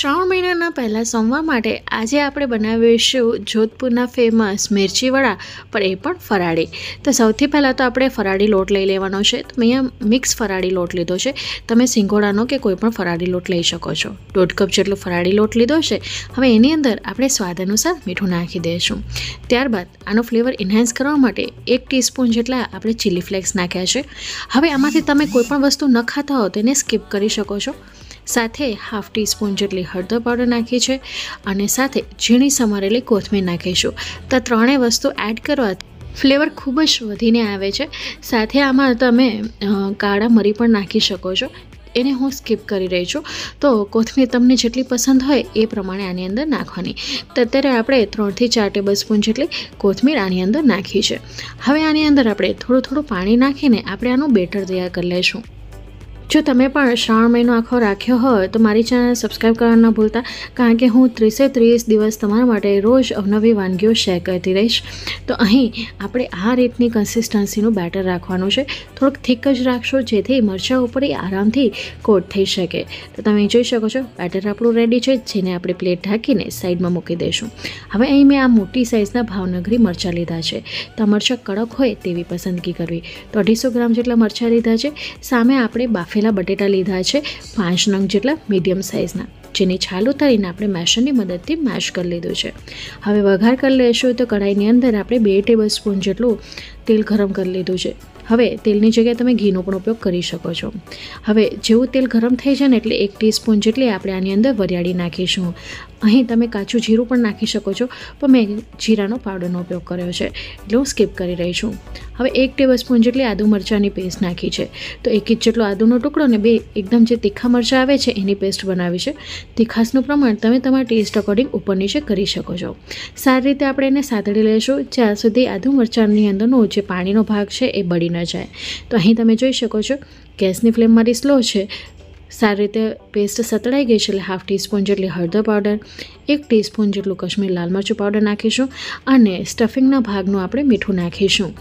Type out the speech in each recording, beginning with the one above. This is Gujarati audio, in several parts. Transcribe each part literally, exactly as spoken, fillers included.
શ્રાવણ મહિનાના પહેલા સોમવાર માટે આજે આપણે બનાવીશું જોધપુરના ફેમસ મિર્ચી વડા, પણ એ પણ ફરાળી. તો સૌથી પહેલાં તો આપણે ફરાળી લોટ લઈ લેવાનો છે. તો મેં અહીંયા મિક્સ ફરાળી લોટ લીધો છે. તમે સિંગોડાનો કે કોઈ પણ ફરાળી લોટ લઈ શકો છો. દોઢ કપ જેટલો ફરાળી લોટ લીધો છે. હવે એની અંદર આપણે સ્વાદ અનુસાર મીઠું નાખી દઈશું. ત્યારબાદ આનો ફ્લેવર એન્હાન્સ કરવા માટે એક ટીસ્પૂન જેટલા આપણે ચીલી ફ્લેક્સ નાખ્યા છે. હવે આમાંથી તમે કોઈ પણ વસ્તુ ન ખાતા હો તો એને સ્કીપ કરી શકો છો. સાથે હાફ ટીસ્પૂન જેટલી હળદર પાવડર નાખી છે અને સાથે ઝીણી સમારેલી કોથમીર નાખીશું. તો ત્રણેય વસ્તુ એડ કરવાથી ફ્લેવર ખૂબ જ વધીને આવે છે. સાથે આમાં તમે કાળા મરી પણ નાખી શકો છો. એને હું સ્કીપ કરી રહી છું. તો કોથમીર તમને જેટલી પસંદ હોય એ પ્રમાણે આની અંદર નાખવાની. તો અત્યારે આપણે ત્રણથી ચાર ટેબલ સ્પૂન જેટલી કોથમીર આની અંદર નાખી છે. હવે આની અંદર આપણે થોડું થોડું પાણી નાખીને આપણે આનું બેટર તૈયાર કરી લઈશું. જો તમે પણ શ્રાવણ મહિનો આખો રાખ્યો હોય તો મારી ચેનલ સબસ્ક્રાઈબ કરવાનું ન ભૂલતા, કારણ કે હું ત્રીસે ત્રીસ દિવસ તમારા માટે રોજ અવનવી વાનગીઓ શેર કરતી રહીશ. તો અહીં આપણે આ રીતની કન્સિસ્ટન્સીનું બેટર રાખવાનું છે. થોડુંક થીક જ રાખશો જેથી મરચાં ઉપર એ આરામથી કોટ થઈ શકે. તો તમે જોઈ શકો છો બેટર આપણું રેડી છે, જેને આપણે પ્લેટ ઢાંકીને સાઈડમાં મૂકી દઈશું. હવે અહીં મેં આ મોટી સાઇઝના ભાવનગરી મરચાં લીધા છે. તો મરચાં કડક હોય તેવી પસંદગી કરવી. તો અઢીસો ગ્રામ જેટલા મરચાં લીધા છે. સામે આપણે બાફેલા બટેટા લીધા છે પાંચ નંગ જેટલા મીડિયમ સાઇઝના, જેની છાલ ઉતારીને આપણે મેશરની મદદથી મેશ કરી લીધું છે. હવે વઘાર કરી લઈશું. તો કઢાઈની અંદર આપણે બે ટેબલ સ્પૂન જેટલું તેલ ગરમ કરી લીધું છે. હવે તેલની જગ્યાએ તમે ઘીનો પણ ઉપયોગ કરી શકો છો. હવે જેવું તેલ ગરમ થઈ જાય ને એટલે એક ટીસ્પૂન જેટલી આપણે આની અંદર વરિયાળી નાખીશું. અહીં તમે કાચું જીરું પણ નાખી શકો છો, પણ મેં જીરાનો પાવડરનો ઉપયોગ કર્યો છે એટલે હું સ્કીપ કરી રહી છું. હવે એક ટેબલ સ્પૂન જેટલી આદુ મરચાંની પેસ્ટ નાખી છે. તો એક ઇંચ જેટલો આદુનો ટુકડો ને બે એકદમ જે તીખા મરચાં આવે છે એની પેસ્ટ બનાવી છે. તીખાસનું પ્રમાણ તમે તમારા ટેસ્ટ અકોર્ડિંગ ઉપર નીચે કરી શકો છો. સારી રીતે આપણે એને સાતળી લઈશું જ્યાં સુધી આદુ મરચાંની અંદરનો જે પાણીનો ભાગ છે એ બળી ન જાય. તો અહીં તમે જોઈ શકો છો ગેસની ફ્લેમ મારી સ્લો છે. સારી રીતે પેસ્ટ સતળાઈ ગઈ છે એટલે હાફ ટીસ્પૂન જેટલી હળદર પાવડર, એક ટીસ્પૂન જેટલું કાશ્મીર લાલ મરચું પાવડર નાખીશું અને સ્ટફિંગના ભાગનું આપણે મીઠું નાખીશું.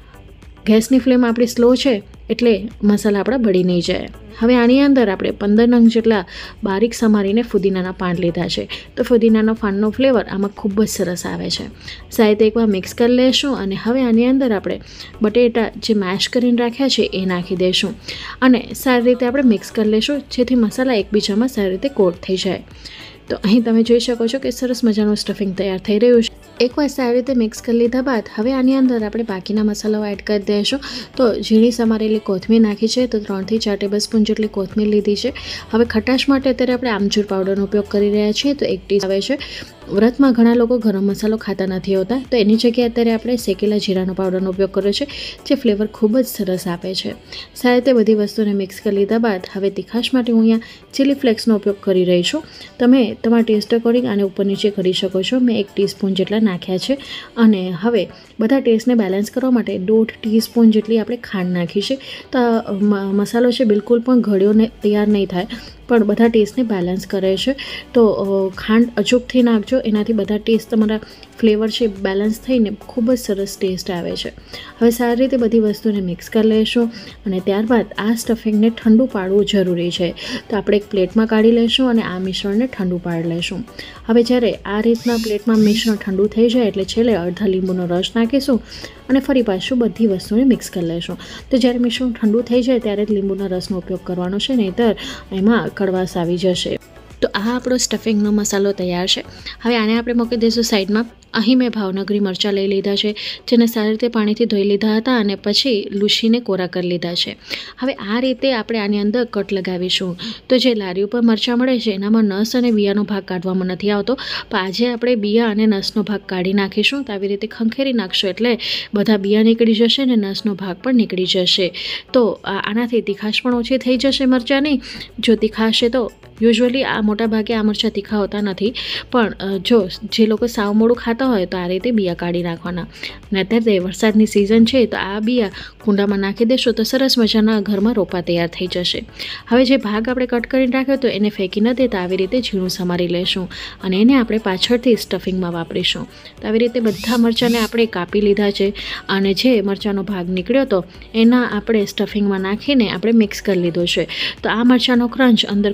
ગેસની ફ્લેમ આપણી સ્લો છે એટલે મસાલા આપણા બળી નહીં જાય. હવે આની અંદર આપણે પંદર નંગ જેટલા બારીક સમારીને ફુદીનાના પાન લીધા છે. તો ફુદીનાના પાનનો ફ્લેવર આમાં ખૂબ જ સરસ આવે છે. સાઈડ એકવાર મિક્સ કરી લઈશું અને હવે આની અંદર આપણે બટેટા જે મેશ કરીને રાખ્યા છે એ નાખી દઈશું અને સારી રીતે આપણે મિક્સ કરી લઈશું જેથી મસાલા એકબીજામાં સારી રીતે કોટ થઈ જાય. તો અહીં તમે જોઈ શકો છો કે સરસ મજાનું સ્ટફિંગ તૈયાર થઈ રહ્યું છે. એકવાર સારી રીતે મિક્સ કરી લીધા બાદ હવે આની અંદર આપણે બાકીના મસાલાઓ એડ કરી દઈશું. તો ઝીણી સમારેલી કોથમીર નાખી છે. તો ત્રણથી ચાર ટેબલ સ્પૂન જેટલી કોથમીર લીધી છે. હવે ખટાશ માટે અત્યારે આપણે આમચૂર પાવડરનો ઉપયોગ કરી રહ્યા છીએ. તો એક ટી આવે છે. વ્રતમાં ઘણા લોકો ગરમ મસાલો ખાતા નથી હોતા, તો એની જગ્યાએ અત્યારે આપણે શેકેલા જીરાનો પાવડરનો ઉપયોગ કર્યો છે, જે ફ્લેવર ખૂબ જ સરસ આપે છે. સારી રીતે બધી વસ્તુને મિક્સ કરી લીધા બાદ હવે તીખાશ માટે હું અહીંયા ચીલી ફ્લેક્સનો ઉપયોગ કરી રહી છું. તમે તમારા ટેસ્ટ અકોર્ડિંગ આને ઉપર નીચે કરી શકો છો. મેં એક ટીસ્પૂન જેટલા નાખ્યા છે અને હવે બધા ટેસ્ટને બેલેન્સ કરવા માટે દોઢ ટીસ્પૂન જેટલી આપણે ખાંડ નાખી છે. તો મસાલો છે બિલકુલ પણ ઘડ્યો ને તૈયાર નહીં થાય, પણ બધા ટેસ્ટને બેલેન્સ કરે છે. તો ખાંડ અચૂકથી નાખજો, એનાથી બધા ટેસ્ટ તમારા ફ્લેવર છે બેલેન્સ થઈને ખૂબ જ સરસ ટેસ્ટ આવે છે. હવે સારી રીતે બધી વસ્તુને મિક્સ કરી લઈશું અને ત્યારબાદ આ સ્ટફિંગને ઠંડુ પાડવું જરૂરી છે. તો આપણે એક પ્લેટમાં કાઢી લઈશું અને આ મિશ્રણને ઠંડુ પાડી લઈશું. હવે જ્યારે આ રીતના પ્લેટમાં મિશ્રણ ઠંડુ થઈ જાય એટલે છેલ્લે અડધા લીંબુનો રસ નાખીશું અને ફરી પાછું બધી વસ્તુને મિક્સ કરી લઈશું. તો જ્યારે મિશ્રણ ઠંડુ થઈ જાય ત્યારે જ લીંબુના રસનો ઉપયોગ કરવાનો છે, નહીંતર એમાં કડવાશ આવી જશે. તો આ આપણો સ્ટફિંગનો મસાલો તૈયાર છે. હવે આને આપણે મૂકી દઈશું સાઈડમાં. અહીં મેં ભાવનગરી મરચાં લઈ લીધા છે, જેને સારી રીતે પાણીથી ધોઈ લીધા હતા અને પછી લૂછીને કોરા કરી લીધા છે. હવે આ રીતે આપણે આની અંદર કટ લગાવીશું. તો જે લારી ઉપર મરચાં મળે છે એનામાં નસ અને બિયાનો ભાગ કાઢવામાં નથી આવતો, પણ આજે આપણે બિયા અને નસનો ભાગ કાઢી નાખીશું. તો આવી રીતે ખંખેરી નાખશો એટલે બધા બિયા નીકળી જશે અને નસનો ભાગ પણ નીકળી જશે. તો આનાથી તીખાશ પણ ઓછી થઈ જશે મરચાંની. જો તીખાશ છે તો યુઝ્યુઅલી આ મોટા ભાગે આ મરચાં તીખા હોતા નથી, પણ જો જે લોકો સાવ મોડું ખાતા હોય તો આ રીતે બિયા કાઢી નાખવાના. અને અત્યારે વરસાદની સિઝન છે તો આ બિયા કુંડામાં નાખી દેશો તો સરસ મજાના ઘરમાં રોપા તૈયાર થઈ જશે. હવે જે ભાગ આપણે કટ કરીને રાખ્યો તો એને ફેંકી ન દેતા આવી રીતે ઝીણું સમારી લઈશું અને એને આપણે પાછળથી સ્ટફિંગમાં વાપરીશું. તો આવી રીતે બધા મરચાંને આપણે કાપી લીધા છે અને જે મરચાંનો ભાગ નીકળ્યો હતો એના આપણે સ્ટફિંગમાં નાખીને આપણે મિક્સ કરી લીધો છે. તો આ મરચાંનો ક્રંચ અંદર ખૂબ જ સરસ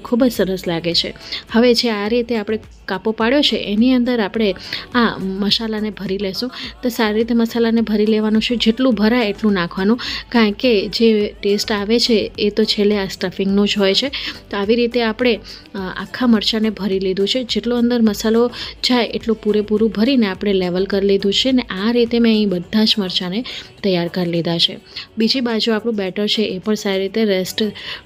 સરસ લાગે છે. હવે જે આ રીતે આપણે કાપો પાડ્યો છે એની અંદર આપણે આ મસાલાને ભરી લેશું. તો સારી રીતે મસાલાને ભરી લેવાનું છે, જેટલું ભરાય એટલું નાખવાનું, કારણ કે જે ટેસ્ટ આવે છે એ તો છેલ્લે આ સ્ટફિંગનું જ હોય છે. તો આવી રીતે આપણે આખા મરચાંને ભરી લીધું છે. જેટલો અંદર મસાલો જાય એટલું પૂરેપૂરું ભરીને આપણે લેવલ કરી લીધું છે ને આ રીતે મેં અહીં બધા જ મરચાંને તૈયાર કરી લીધા છે. બીજી બાજુ આપણું બેટર છે એ પણ સારી રીતે રેસ્ટ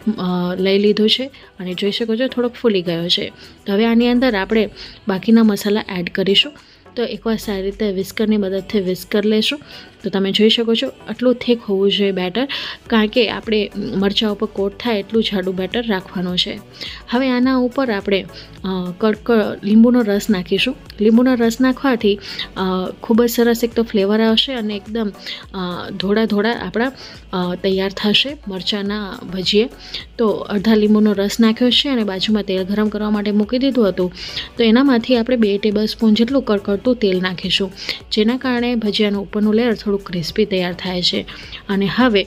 લઈ લીધું છે અને જોઈ શકો છો થોડોક ફૂલી ગયો છે. તો હવે આની અંદર આપણે બાકીના મસાલા એડ કરીશું. તો એકવાર સારી રીતે વિસ્કરની મદદથી વિસ્ક કરી લેશું. તો તમે જોઈ શકો છો આટલું થીક હોવું જોઈએ બેટર, કારણ કે આપણે મરચાં ઉપર કોટ થાય એટલું જાડું બેટર રાખવાનું છે. હવે આના ઉપર આપણે કડકડ લીંબુનો રસ નાખીશું. લીંબુનો રસ નાખવાથી ખૂબ જ સરસ એક તો ફ્લેવર આવશે અને એકદમ ધોળા ધોળા આપણા તૈયાર થશે મરચાંના ભજીએ. તો અડધા લીંબુનો રસ નાખ્યો છે અને બાજુમાં તેલ ગરમ કરવા માટે મૂકી દીધું હતું. તો એનામાંથી આપણે બે ટેબલ સ્પૂન જેટલું કડકડતું તેલ નાખીશું, જેના કારણે ભજીયાનું ઉપરનું લેયર થોડું ક્રિસ્પી તૈયાર થાય છે. અને હવે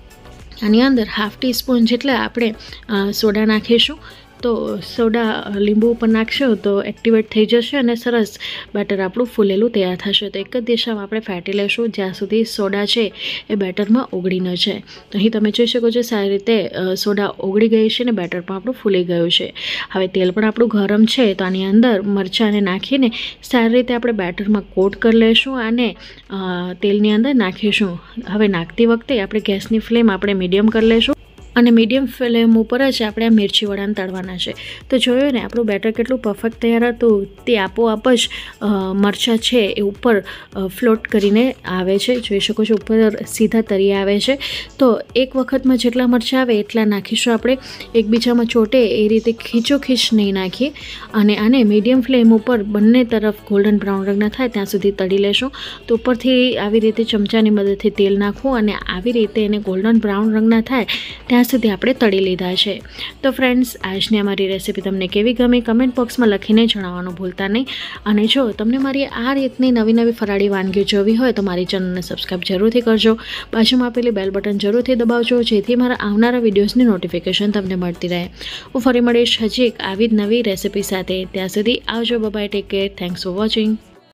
આની અંદર હાફ ટીસ્પૂન જેટલા આપણે સોડા નાખીશું. તો સોડા લીંબુ ઉપર નાખશો તો એક્ટિવેટ થઈ જશે અને સરસ બેટર આપણું ફૂલેલું તૈયાર થશે. તો એક જ દિશામાં આપણે ફેટી લેશું જ્યાં સુધી સોડા છે એ બેટરમાં ઓગળી ન જાય. તો અહીં તમે જોઈ શકો છો સારી રીતે સોડા ઓગળી ગઈ છે ને બેટર પણ આપણું ફૂલી ગયું છે. હવે તેલ પણ આપણું ગરમ છે તો આની અંદર મરચાંને નાખીને સારી રીતે આપણે બેટરમાં કોટ કરી લઈશું અને તેલની અંદર નાખીશું. હવે નાખતી વખતે આપણે ગેસની ફ્લેમ આપણે મીડિયમ કરી લઈશું અને મીડિયમ ફ્લેમ ઉપર જ આપણે આ મિર્ચી વડાને તળવાના છે. તો જોયું ને આપણું બેટર કેટલું પરફેક્ટ તૈયાર હતું. તે આપોઆપ જ મરચાં છે એ ઉપર ફ્લોટ કરીને આવે છે. જોઈ શકો છો ઉપર સીધા તરી આવે છે. તો એક વખતમાં જેટલા મરચાં આવે એટલા નાખીશું આપણે, એકબીજામાં ચોટે એ રીતે ખીચોખીચ નહીં નાખીએ. અને આને મીડિયમ ફ્લેમ ઉપર બંને તરફ ગોલ્ડન બ્રાઉન રંગના થાય ત્યાં સુધી તળી લેશું. તો ઉપરથી આવી રીતે ચમચાની મદદથી તેલ નાખવું અને આવી રીતે એને ગોલ્ડન બ્રાઉન રંગના થાય ત્યાં સુધી આપણે તળી લીધા છે. તો ફ્રેન્ડ્સ, આજની અમારી રેસીપી તમને કેવી ગમી કમેન્ટ બોક્સમાં લખીને જણાવવાનું ભૂલતા નહીં. અને જો તમને મારી આ રીતની નવી નવી ફરાળી વાનગીઓ જોવી હોય તો મારી ચેનલને સબસ્ક્રાઈબ જરૂરથી કરજો. બાજુમાં આપેલી બેલ બટન જરૂરથી દબાવજો જેથી મારા આવનારા વિડીયોઝની નોટિફિકેશન તમને મળતી રહે. હું ફરી મળીશ હજી એક આવી જ નવી રેસીપી સાથે. ત્યાં સુધી આવજો. Bye bye, take care, thanks for watching.